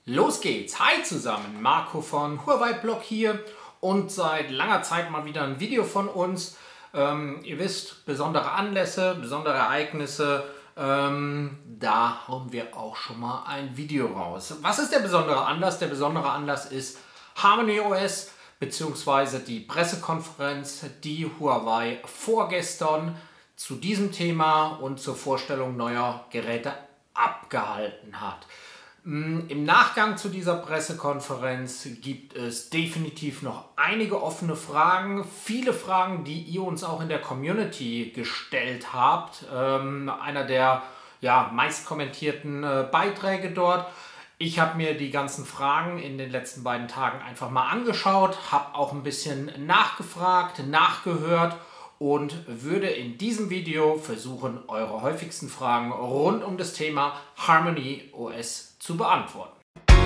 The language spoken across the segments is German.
Los geht's! Hi zusammen, Marco von Huawei Blog hier und seit langer Zeit mal wieder ein Video von uns. Ihr wisst, besondere Anlässe, besondere Ereignisse, da hauen wir auch schon mal ein Video raus. Was ist der besondere Anlass? Der besondere Anlass ist Harmony OS bzw. die Pressekonferenz, die Huawei vorgestern zu diesem Thema und zur Vorstellung neuer Geräte abgehalten hat. Im Nachgang zu dieser Pressekonferenz gibt es definitiv noch einige offene Fragen. Viele Fragen, die ihr uns auch in der Community gestellt habt. Einer der meist kommentierten Beiträge dort. Ich habe mir die ganzen Fragen in den letzten beiden Tagen einfach mal angeschaut, habe auch ein bisschen nachgefragt, nachgehört und würde in diesem Video versuchen, eure häufigsten Fragen rund um das Thema Harmony OS zu beantworten.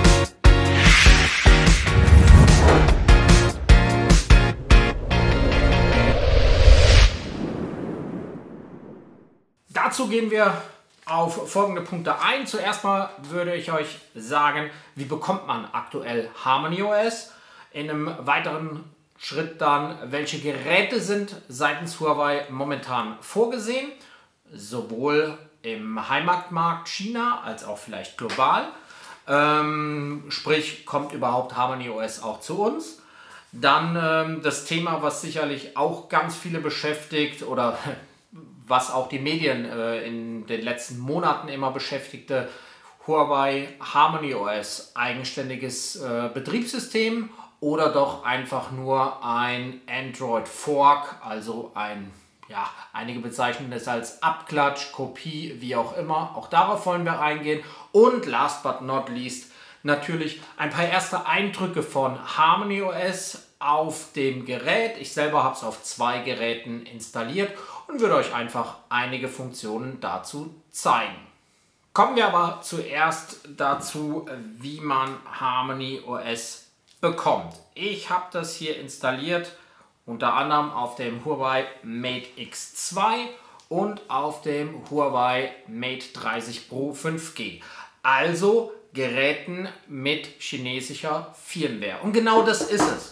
Dazu gehen wir auf folgende Punkte ein. Zuerst mal würde ich euch sagen, wie bekommt man aktuell Harmony OS? In einem weiteren Schritt dann, welche Geräte sind seitens Huawei momentan vorgesehen, sowohl im Heimatmarkt China als auch vielleicht global. Sprich, kommt überhaupt Harmony OS auch zu uns? Dann das Thema, was sicherlich auch ganz viele beschäftigt oder was auch die Medien in den letzten Monaten immer beschäftigte, Huawei Harmony OS, eigenständiges Betriebssystem oder doch einfach nur ein Android Fork, also ein, einige bezeichnen es als Abklatsch, Kopie, wie auch immer. Auch darauf wollen wir eingehen. Und last but not least natürlich ein paar erste Eindrücke von Harmony OS auf dem Gerät. Ich selber habe es auf 2 Geräten installiert und würde euch einfach einige Funktionen dazu zeigen. Kommen wir aber zuerst dazu, wie man Harmony OS bekommt. Ich habe das hier installiert, unter anderem auf dem Huawei Mate X2 und auf dem Huawei Mate 30 Pro 5G. Also Geräten mit chinesischer Firmware. Und genau das ist es.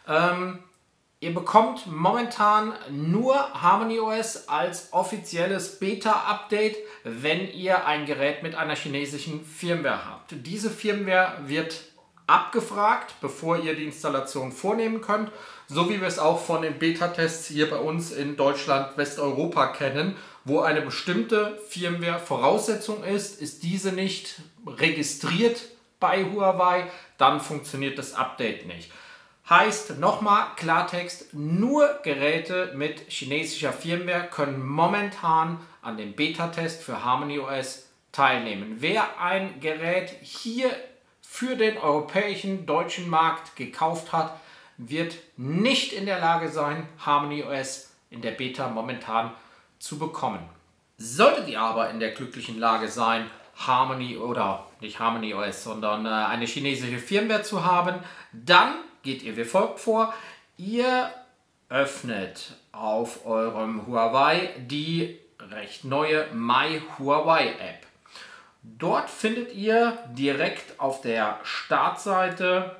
Ihr bekommt momentan nur Harmony OS als offizielles Beta-Update, wenn ihr ein Gerät mit einer chinesischen Firmware habt. Diese Firmware wird abgefragt, bevor ihr die Installation vornehmen könnt, so wie wir es auch von den Beta-Tests hier bei uns in Deutschland, Westeuropa kennen, wo eine bestimmte Firmware Voraussetzung ist diese nicht registriert bei Huawei, dann funktioniert das Update nicht. Heißt nochmal Klartext, nur Geräte mit chinesischer Firmware können momentan an dem Beta-Test für Harmony OS teilnehmen. Wer ein Gerät hier für den europäischen, deutschen Markt gekauft hat, wird nicht in der Lage sein, Harmony OS in der Beta momentan zu bekommen. Solltet ihr aber in der glücklichen Lage sein, Harmony oder nicht Harmony OS, sondern eine chinesische Firmware zu haben, dann geht ihr wie folgt vor. Ihr öffnet auf eurem Huawei die recht neue My Huawei App. Dort findet ihr direkt auf der Startseite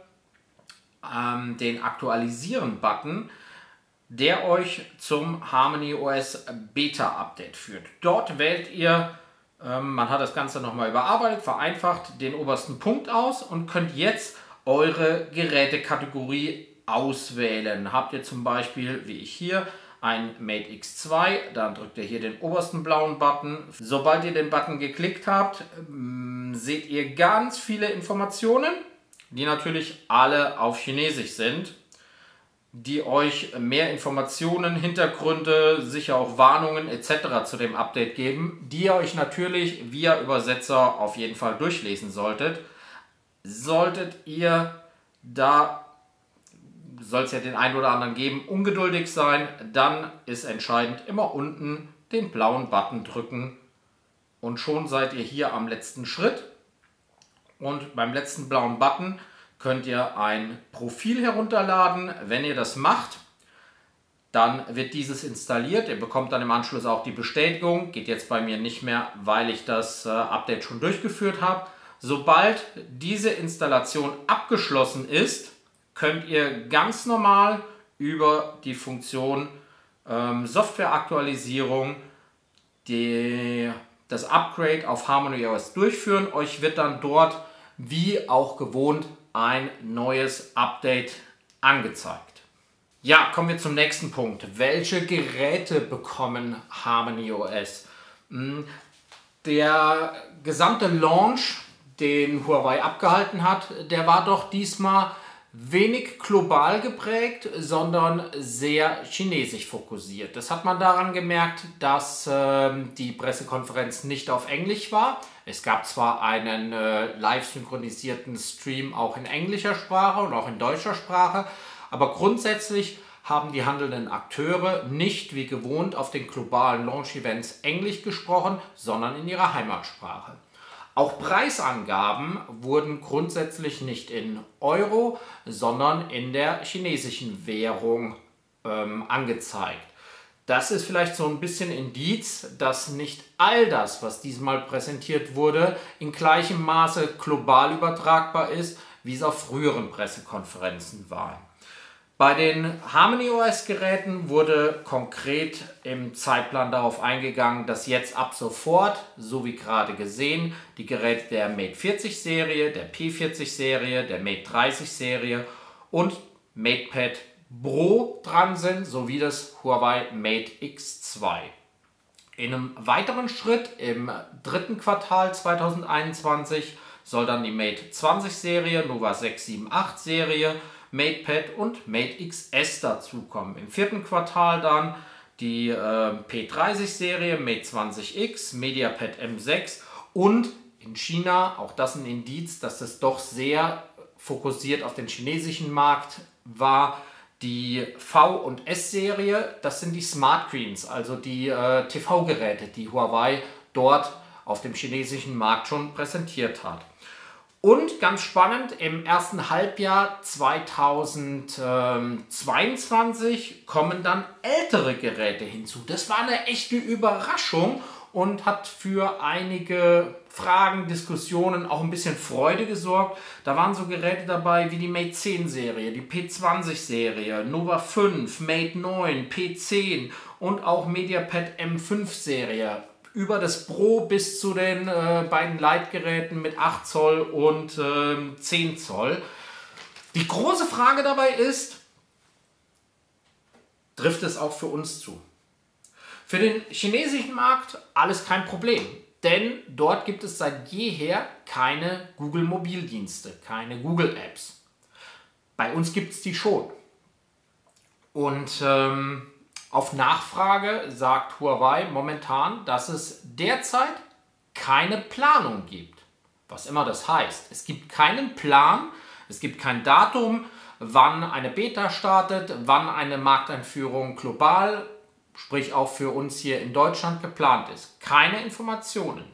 den Aktualisieren-Button, der euch zum Harmony OS Beta Update führt. Dort wählt ihr, man hat das Ganze nochmal überarbeitet, vereinfacht, den obersten Punkt aus und könnt jetzt eure Gerätekategorie auswählen. Habt ihr zum Beispiel, wie ich hier, ein Mate X2, dann drückt ihr hier den obersten blauen Button. Sobald ihr den Button geklickt habt, seht ihr ganz viele Informationen, die natürlich alle auf Chinesisch sind, die euch mehr Informationen, Hintergründe, sicher auch Warnungen etc. zu dem Update geben, die ihr euch natürlich via Übersetzer auf jeden Fall durchlesen solltet. Solltet ihr da, soll es ja den einen oder anderen geben, ungeduldig sein, dann ist entscheidend immer unten den blauen Button drücken und schon seid ihr hier am letzten Schritt. Und beim letzten blauen Button könnt ihr ein Profil herunterladen. Wenn ihr das macht, dann wird dieses installiert. Ihr bekommt dann im Anschluss auch die Bestätigung. Geht jetzt bei mir nicht mehr, weil ich das Update schon durchgeführt habe, Sobald diese Installation abgeschlossen ist, könnt ihr ganz normal über die Funktion Softwareaktualisierung das Upgrade auf HarmonyOS durchführen. Euch wird dann dort, wie auch gewohnt, ein neues Update angezeigt. Ja, kommen wir zum nächsten Punkt. Welche Geräte bekommen HarmonyOS? Der gesamte Launch, den Huawei abgehalten hat, der war doch diesmal wenig global geprägt, sondern sehr chinesisch fokussiert. Das hat man daran gemerkt, dass die Pressekonferenz nicht auf Englisch war. Es gab zwar einen live synchronisierten Stream auch in englischer Sprache und auch in deutscher Sprache, aber grundsätzlich haben die handelnden Akteure nicht wie gewohnt auf den globalen Launch-Events Englisch gesprochen, sondern in ihrer Heimatsprache. Auch Preisangaben wurden grundsätzlich nicht in Euro, sondern in der chinesischen Währung angezeigt. Das ist vielleicht so ein bisschen Indiz, dass nicht all das, was diesmal präsentiert wurde, in gleichem Maße global übertragbar ist, wie es auf früheren Pressekonferenzen war. Bei den HarmonyOS-Geräten wurde konkret im Zeitplan darauf eingegangen, dass jetzt ab sofort, so wie gerade gesehen, die Geräte der Mate 40-Serie, der P40-Serie, der Mate 30-Serie und MatePad Pro dran sind, sowie das Huawei Mate X2. In einem weiteren Schritt im dritten Quartal 2021 soll dann die Mate 20-Serie, Nova 678-Serie, MatePad und Mate XS dazukommen. Im vierten Quartal dann die P30-Serie, Mate 20X, MediaPad M6 und in China, auch das ein Indiz, dass es doch sehr fokussiert auf den chinesischen Markt war, die V- und S-Serie. Das sind die Smart Screens, also die TV-Geräte, die Huawei dort auf dem chinesischen Markt schon präsentiert hat. Und ganz spannend, im ersten Halbjahr 2022 kommen dann ältere Geräte hinzu. Das war eine echte Überraschung und hat für einige Fragen, Diskussionen, auch ein bisschen Freude gesorgt. Da waren so Geräte dabei wie die Mate 10 Serie, die P20 Serie, Nova 5, Mate 9, P10 und auch MediaPad M5 Serie. Über das Pro bis zu den beiden Leitgeräten mit 8 Zoll und 10 Zoll. Die große Frage dabei ist, trifft es auch für uns zu? Für den chinesischen Markt alles kein Problem, denn dort gibt es seit jeher keine Google Mobildienste, keine Google Apps. Bei uns gibt es die schon. Und auf Nachfrage sagt Huawei momentan, dass es derzeit keine Planung gibt. Was immer das heißt. Es gibt keinen Plan, es gibt kein Datum, wann eine Beta startet, wann eine Markteinführung global, sprich auch für uns hier in Deutschland, geplant ist. Keine Informationen.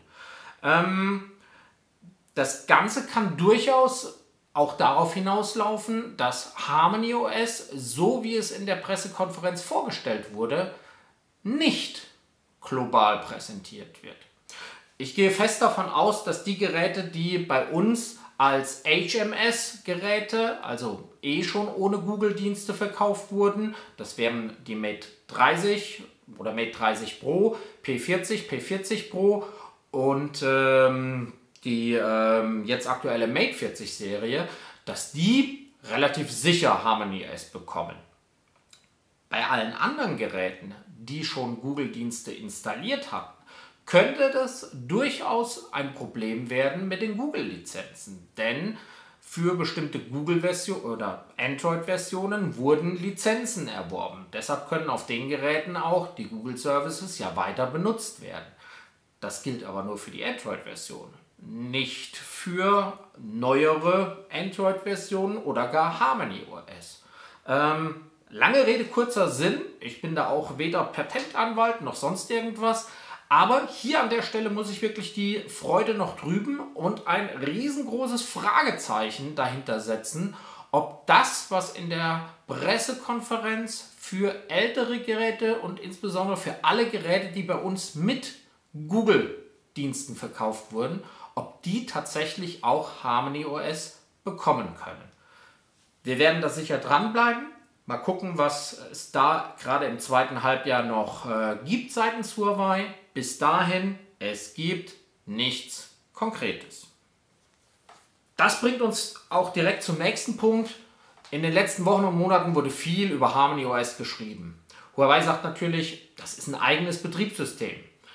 Das Ganze kann durchaus auch darauf hinauslaufen, dass HarmonyOS, so wie es in der Pressekonferenz vorgestellt wurde, nicht global präsentiert wird. Ich gehe fest davon aus, dass die Geräte, die bei uns als HMS-Geräte, also schon ohne Google-Dienste verkauft wurden, das wären die Mate 30 oder Mate 30 Pro, P40, P40 Pro und die jetzt aktuelle Mate 40 Serie, dass die relativ sicher HarmonyOS bekommen. Bei allen anderen Geräten, die schon Google-Dienste installiert hatten, könnte das durchaus ein Problem werden mit den Google-Lizenzen. Denn für bestimmte Google-Versionen oder Android-Versionen wurden Lizenzen erworben. Deshalb können auf den Geräten auch die Google-Services ja weiter benutzt werden. Das gilt aber nur für die Android-Version, nicht für neuere Android-Versionen oder gar HarmonyOS. Lange Rede, kurzer Sinn. Ich bin da auch weder Patentanwalt noch sonst irgendwas. Aber hier an der Stelle muss ich wirklich die Freude noch trüben und ein riesengroßes Fragezeichen dahinter setzen, ob das, was in der Pressekonferenz für ältere Geräte und insbesondere für alle Geräte, die bei uns mit Google-Diensten verkauft wurden, ob die tatsächlich auch Harmony OS bekommen können. Wir werden da sicher dranbleiben. Mal gucken, was es da gerade im zweiten Halbjahr noch gibt seitens Huawei. Bis dahin, es gibt nichts Konkretes. Das bringt uns auch direkt zum nächsten Punkt. In den letzten Wochen und Monaten wurde viel über Harmony OS geschrieben. Huawei sagt natürlich, das ist ein eigenes Betriebssystem.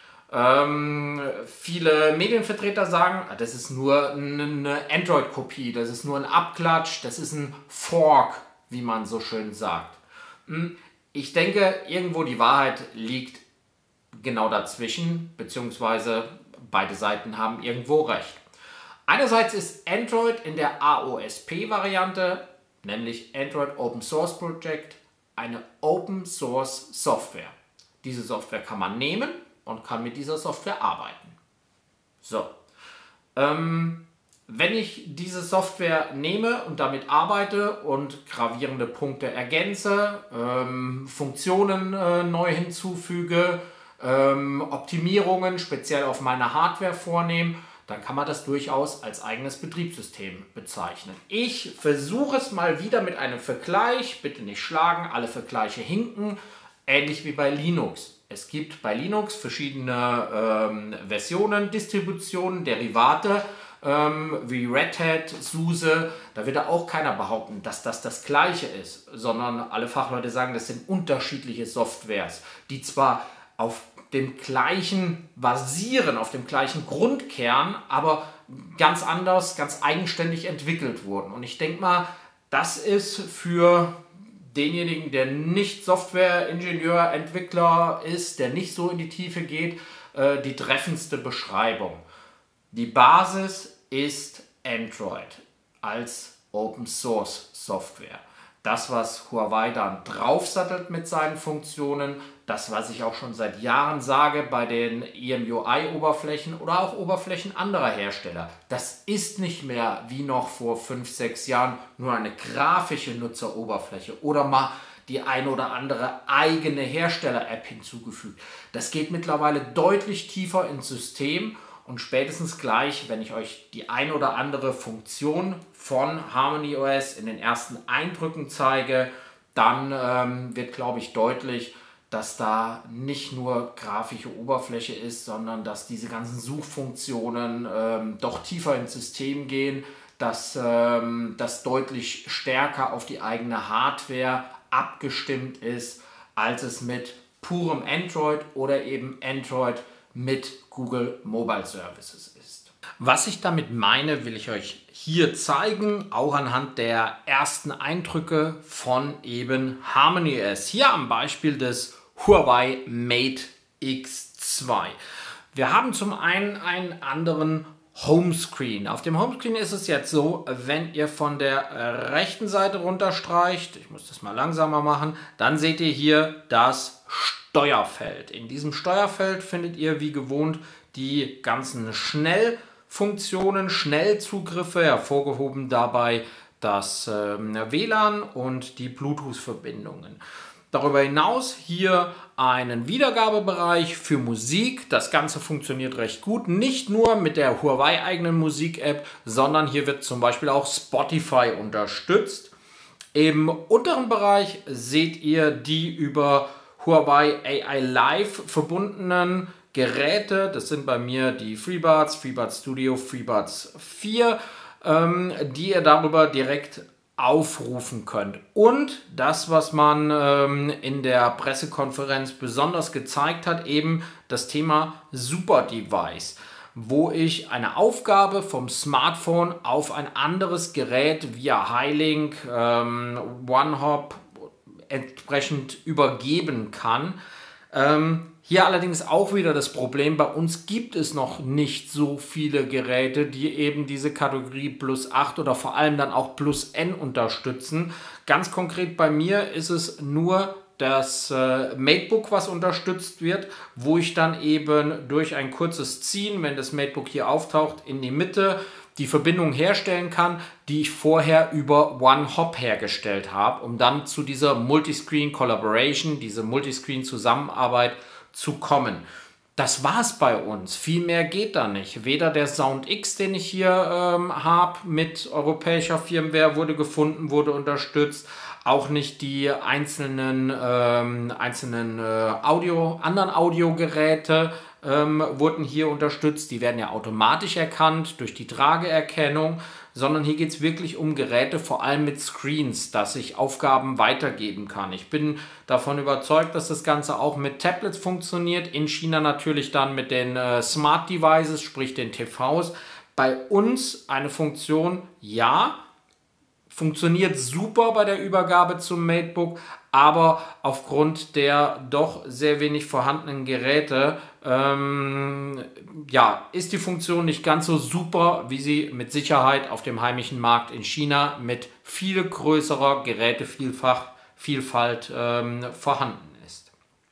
Viele Medienvertreter sagen, das ist nur eine Android-Kopie, das ist nur ein Abklatsch, das ist ein Fork, wie man so schön sagt. Ich denke, irgendwo die Wahrheit liegt genau dazwischen, beziehungsweise beide Seiten haben irgendwo recht. Einerseits ist Android in der AOSP-Variante, nämlich Android Open Source Project, eine Open Source Software. Diese Software kann man nehmen und kann mit dieser Software arbeiten. So, wenn ich diese Software nehme und damit arbeite und gravierende Punkte ergänze, Funktionen neu hinzufüge, Optimierungen speziell auf meine Hardware vornehme, dann kann man das durchaus als eigenes Betriebssystem bezeichnen. Ich versuche es mal wieder mit einem Vergleich, bitte nicht schlagen, alle Vergleiche hinken, ähnlich wie bei Linux. Es gibt bei Linux verschiedene Versionen, Distributionen, Derivate, wie Red Hat, SUSE. Da wird auch keiner behaupten, dass das Gleiche ist, sondern alle Fachleute sagen, das sind unterschiedliche Softwares, die zwar auf dem gleichen basieren, auf dem gleichen Grundkern, aber ganz anders, ganz eigenständig entwickelt wurden. Und ich denke mal, das ist für denjenigen, der nicht Software-Ingenieur, Entwickler ist, der nicht so in die Tiefe geht, die treffendste Beschreibung. Die Basis ist Android als Open Source Software. Das, was Huawei dann draufsattelt mit seinen Funktionen, das, was ich auch schon seit Jahren sage bei den EMUI-Oberflächen oder auch Oberflächen anderer Hersteller, das ist nicht mehr wie noch vor 5, 6 Jahren nur eine grafische Nutzeroberfläche oder mal die eine oder andere eigene Hersteller-App hinzugefügt. Das geht mittlerweile deutlich tiefer ins System und spätestens gleich, wenn ich euch die ein oder andere Funktion von Harmony OS in den ersten Eindrücken zeige, dann wird, glaube ich, deutlich, dass da nicht nur grafische Oberfläche ist, sondern dass diese ganzen Suchfunktionen doch tiefer ins System gehen, dass das deutlich stärker auf die eigene Hardware abgestimmt ist, als es mit purem Android oder eben Android mit Google Mobile Services ist. Was ich damit meine, will ich euch hier zeigen, auch anhand der ersten Eindrücke von eben Harmony OS. Hier am Beispiel des Huawei Mate X2. Wir haben zum einen anderen Homescreen. Auf dem Homescreen ist es jetzt so, wenn ihr von der rechten Seite runterstreicht, ich muss das mal langsamer machen, dann seht ihr hier das Steuerfeld. In diesem Steuerfeld findet ihr wie gewohnt die ganzen Schnellfunktionen, Schnellzugriffe, hervorgehoben dabei das WLAN und die Bluetooth-Verbindungen. Darüber hinaus hier einen Wiedergabebereich für Musik. Das Ganze funktioniert recht gut. Nicht nur mit der Huawei eigenen Musik-App, sondern hier wird zum Beispiel auch Spotify unterstützt. Im unteren Bereich seht ihr die über Huawei AI Live verbundenen Geräte. Das sind bei mir die FreeBuds, FreeBuds Studio, FreeBuds 4, die ihr darüber direkt aufrufen könnt. Und das, was man in der Pressekonferenz besonders gezeigt hat, eben das Thema Super Device, wo ich eine Aufgabe vom Smartphone auf ein anderes Gerät via Highlink, OneHop entsprechend übergeben kann. Hier allerdings auch wieder das Problem, bei uns gibt es noch nicht so viele Geräte, die eben diese Kategorie Plus 8 oder vor allem dann auch Plus N unterstützen. Ganz konkret bei mir ist es nur das MateBook, was unterstützt wird, wo ich dann eben durch ein kurzes Ziehen, wenn das MateBook hier auftaucht, in die Mitte die Verbindung herstellen kann, die ich vorher über OneHop hergestellt habe, um dann zu dieser Multiscreen Collaboration, diese Multiscreen Zusammenarbeit zu kommen. das war es bei uns. Viel mehr geht da nicht. Weder der Sound X, den ich hier habe, mit europäischer Firmware wurde gefunden, wurde unterstützt. Auch nicht die einzelnen anderen Audiogeräte wurden hier unterstützt. Die werden ja automatisch erkannt durch die Trageerkennung, sondern hier geht es wirklich um Geräte, vor allem mit Screens, dass ich Aufgaben weitergeben kann. Ich bin davon überzeugt, dass das Ganze auch mit Tablets funktioniert. In China natürlich dann mit den Smart Devices, sprich den TVs. Bei uns eine Funktion, ja, funktioniert super bei der Übergabe zum MateBook, aber aufgrund der doch sehr wenig vorhandenen Geräte ist die Funktion nicht ganz so super, wie sie mit Sicherheit auf dem heimischen Markt in China mit viel größerer Gerätevielfalt vorhanden ist.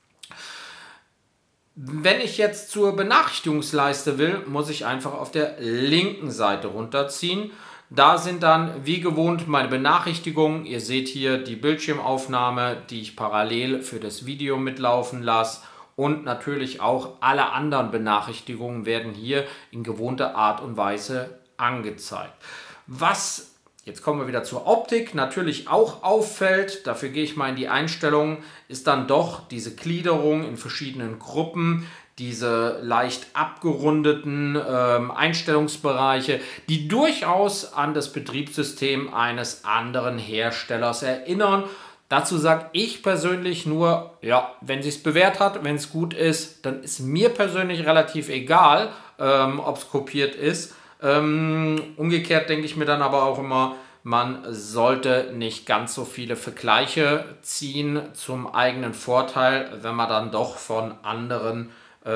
Wenn ich jetzt zur Benachrichtigungsleiste will, muss ich einfach auf der linken Seite runterziehen. Da sind dann wie gewohnt meine Benachrichtigungen. Ihr seht hier die Bildschirmaufnahme, die ich parallel für das Video mitlaufen lasse. Und natürlich auch alle anderen Benachrichtigungen werden hier in gewohnter Art und Weise angezeigt. Was, jetzt kommen wir wieder zur Optik, natürlich auch auffällt, dafür gehe ich mal in die Einstellungen, ist dann doch diese Gliederung in verschiedenen Gruppen, diese leicht abgerundeten Einstellungsbereiche, die durchaus an das Betriebssystem eines anderen Herstellers erinnern. Dazu sage ich persönlich nur, ja, wenn es sich bewährt hat, wenn es gut ist, dann ist mir persönlich relativ egal, ob es kopiert ist. Umgekehrt denke ich mir dann aber auch immer, man sollte nicht ganz so viele Vergleiche ziehen zum eigenen Vorteil, wenn man dann doch von anderen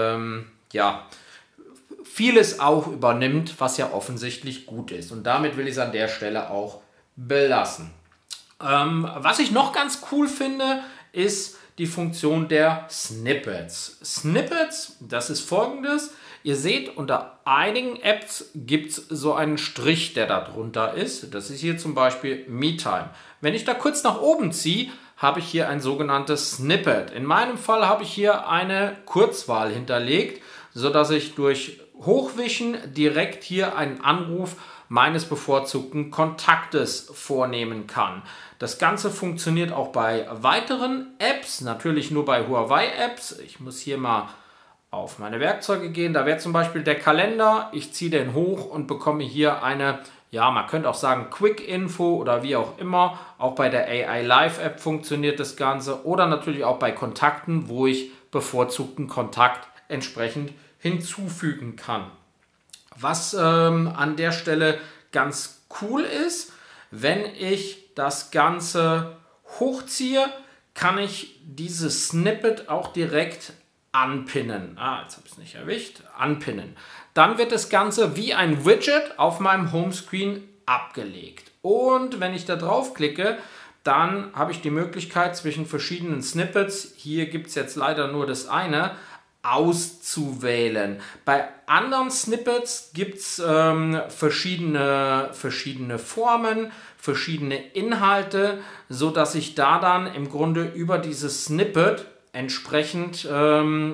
vieles auch übernimmt, was ja offensichtlich gut ist. Und damit will ich es an der Stelle auch belassen. Was ich noch ganz cool finde, ist die Funktion der Snippets. Snippets, das ist folgendes. Ihr seht, unter einigen Apps gibt es so einen Strich, der da drunter ist. Das ist hier zum Beispiel MeTime. Wenn ich da kurz nach oben ziehe, habe ich hier ein sogenanntes Snippet. In meinem Fall habe ich hier eine Kurzwahl hinterlegt, sodass ich durch Hochwischen direkt hier einen Anruf meines bevorzugten Kontaktes vornehmen kann. Das Ganze funktioniert auch bei weiteren Apps, natürlich nur bei Huawei-Apps. Ich muss hier mal auf meine Werkzeuge gehen. Da wäre zum Beispiel der Kalender. Ich ziehe den hoch und bekomme hier eine, ja, man könnte auch sagen Quick-Info oder wie auch immer. Auch bei der AI Live App funktioniert das Ganze. Oder natürlich auch bei Kontakten, wo ich bevorzugten Kontakt entsprechend hinzufügen kann. Was an der Stelle ganz cool ist, wenn ich das Ganze hochziehe, kann ich dieses Snippet auch direkt anpinnen. Jetzt habe ich es nicht erwischt. Anpinnen. Dann wird das Ganze wie ein Widget auf meinem Homescreen abgelegt. Und wenn ich da drauf klicke, dann habe ich die Möglichkeit zwischen verschiedenen Snippets, hier gibt es jetzt leider nur das eine, auszuwählen. Bei anderen Snippets gibt es verschiedene Formen, verschiedene Inhalte, so dass ich da dann im Grunde über dieses Snippet entsprechend, hier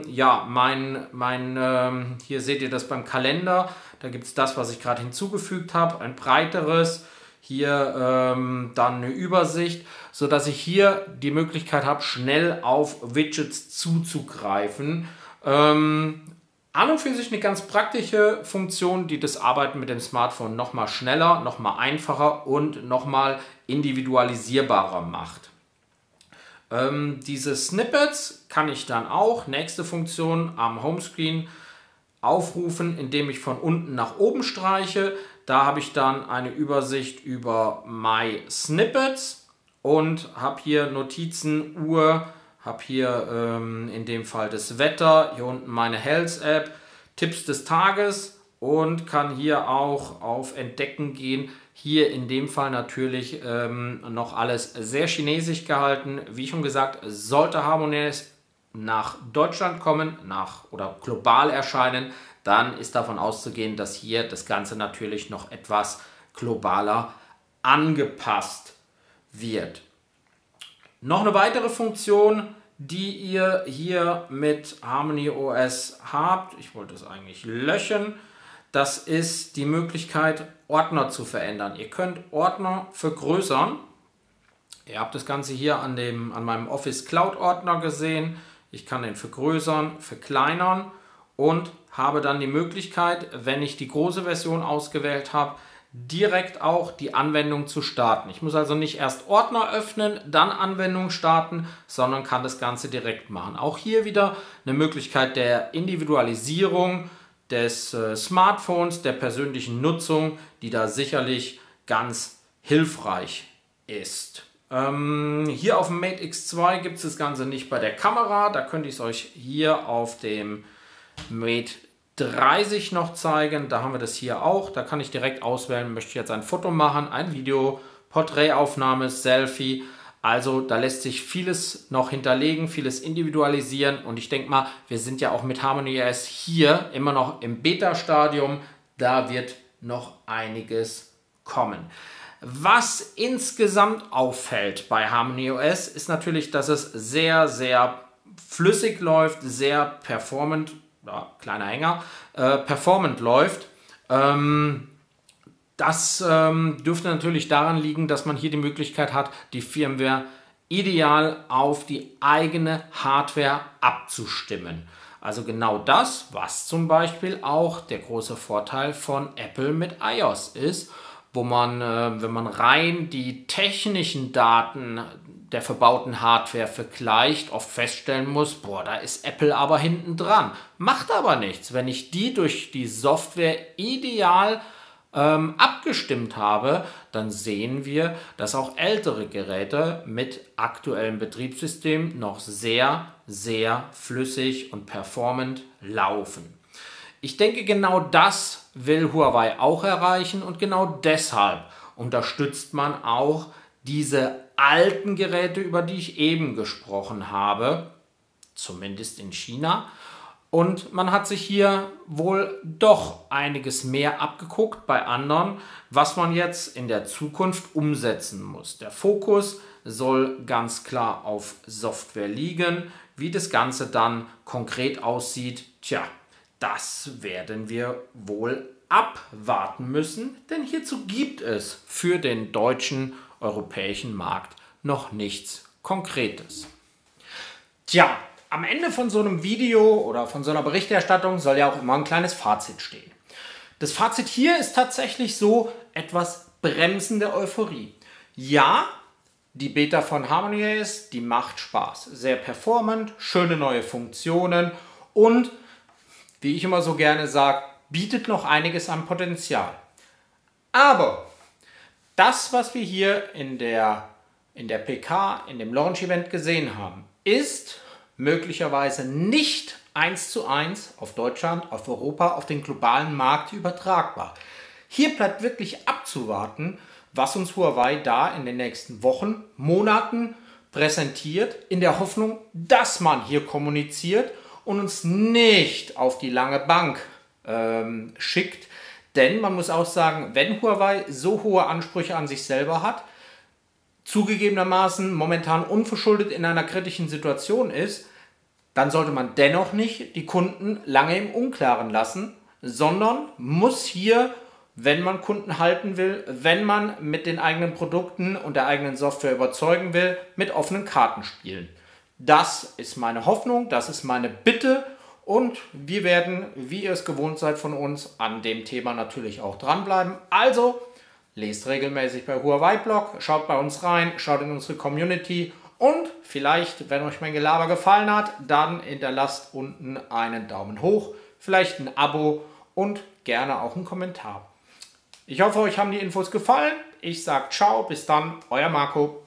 seht ihr das beim Kalender, da gibt es das, was ich gerade hinzugefügt habe, ein breiteres, hier dann eine Übersicht, so dass ich hier die Möglichkeit habe, schnell auf Widgets zuzugreifen. An und für sich eine ganz praktische Funktion, die das Arbeiten mit dem Smartphone nochmal schneller, nochmal einfacher und nochmal individualisierbarer macht. Diese Snippets kann ich dann auch, nächste Funktion, am Homescreen aufrufen, indem ich von unten nach oben streiche. Da habe ich dann eine Übersicht über My Snippets und habe hier Notizen, Uhr, habe hier in dem Fall das Wetter, hier unten meine Health App, Tipps des Tages und kann hier auch auf Entdecken gehen. Hier in dem Fall natürlich noch alles sehr chinesisch gehalten. Wie schon gesagt, sollte Harmonious nach Deutschland kommen oder global erscheinen, dann ist davon auszugehen, dass hier das Ganze natürlich noch etwas globaler angepasst wird. Noch eine weitere Funktion, die ihr hier mit Harmony OS habt. Ich wollte es eigentlich löschen. Das ist die Möglichkeit, Ordner zu verändern. Ihr könnt Ordner vergrößern. Ihr habt das Ganze hier an meinem Office Cloud Ordner gesehen. Ich kann den vergrößern, verkleinern und habe dann die Möglichkeit, wenn ich die große Version ausgewählt habe, direkt auch die Anwendung zu starten. Ich muss also nicht erst Ordner öffnen, dann Anwendung starten, sondern kann das Ganze direkt machen. Auch hier wieder eine Möglichkeit der Individualisierung des Smartphones, der persönlichen Nutzung, die da sicherlich ganz hilfreich ist. Hier auf dem Mate X2 gibt es das Ganze nicht bei der Kamera. Da könnte ich es euch hier auf dem Mate 30 noch zeigen. Da haben wir das hier auch. Da kann ich direkt auswählen, möchte ich jetzt ein Foto machen, ein Video, Porträtaufnahme, Selfie. Also da lässt sich vieles noch hinterlegen, vieles individualisieren. Und ich denke mal, wir sind ja auch mit Harmony OS hier immer noch im Beta-Stadium. Da wird noch einiges kommen. Was insgesamt auffällt bei Harmony OS ist natürlich, dass es sehr, sehr flüssig läuft, sehr performant, ja, kleiner Hänger, performant läuft. Das dürfte natürlich daran liegen, dass man hier die Möglichkeit hat, die Firmware ideal auf die eigene Hardware abzustimmen. Also genau das, was zum Beispiel auch der große Vorteil von Apple mit iOS ist, wo man, wenn man rein die technischen Daten der verbauten Hardware vergleicht, oft feststellen muss, boah, da ist Apple aber hinten dran. Macht aber nichts. Wenn ich die durch die Software ideal abgestimmt habe, dann sehen wir, dass auch ältere Geräte mit aktuellem Betriebssystem noch sehr, sehr flüssig und performant laufen. Ich denke, genau das will Huawei auch erreichen und genau deshalb unterstützt man auch diese alten Geräte, über die ich eben gesprochen habe, zumindest in China. Und man hat sich hier wohl doch einiges mehr abgeguckt bei anderen, was man jetzt in der Zukunft umsetzen muss. Der Fokus soll ganz klar auf Software liegen. Wie das Ganze dann konkret aussieht, tja, das werden wir wohl abwarten müssen, denn hierzu gibt es für den deutschen, europäischen Markt noch nichts Konkretes. Tja, am Ende von so einem Video oder von so einer Berichterstattung soll ja auch immer ein kleines Fazit stehen. Das Fazit hier ist tatsächlich so etwas bremsende Euphorie. Ja, die Beta von Harmony OS, die macht Spaß. Sehr performant, schöne neue Funktionen und, wie ich immer so gerne sage, bietet noch einiges an Potenzial. Aber das, was wir hier in der PK, in dem Launch-Event gesehen haben, ist möglicherweise nicht 1:1 auf Deutschland, auf Europa, auf den globalen Markt übertragbar. Hier bleibt wirklich abzuwarten, was uns Huawei da in den nächsten Wochen, Monaten präsentiert, in der Hoffnung, dass man hier kommuniziert und uns nicht auf die lange Bank schickt. Denn man muss auch sagen, wenn Huawei so hohe Ansprüche an sich selber hat, zugegebenermaßen momentan unverschuldet in einer kritischen Situation ist, dann sollte man dennoch nicht die Kunden lange im Unklaren lassen, sondern muss hier, wenn man Kunden halten will, wenn man mit den eigenen Produkten und der eigenen Software überzeugen will, mit offenen Karten spielen. Das ist meine Hoffnung, das ist meine Bitte und wir werden, wie ihr es gewohnt seid von uns, an dem Thema natürlich auch dranbleiben. Also lest regelmäßig bei Huawei Blog, schaut bei uns rein, schaut in unsere Community und vielleicht, wenn euch mein Gelaber gefallen hat, dann hinterlasst unten einen Daumen hoch, vielleicht ein Abo und gerne auch einen Kommentar. Ich hoffe, euch haben die Infos gefallen. Ich sage ciao, bis dann, euer Marco.